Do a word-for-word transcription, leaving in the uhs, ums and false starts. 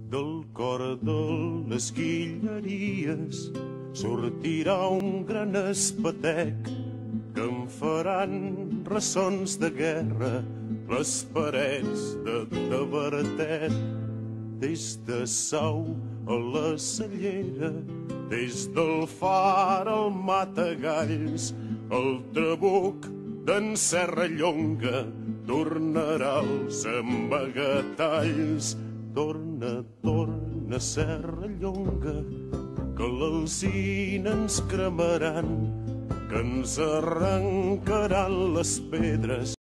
Del cor de les Guilleries sortirà un gran espetec que em faran ressons de guerra les parets de Tavertet. Des de Sau a la Cellera, des del Far al Matagalls, el trabuc d'en Serrallonga tornarà als amagatalls. Torna, torna, Serrallonga, que l'alzina ens cremaran, que ens arrencaran les pedres.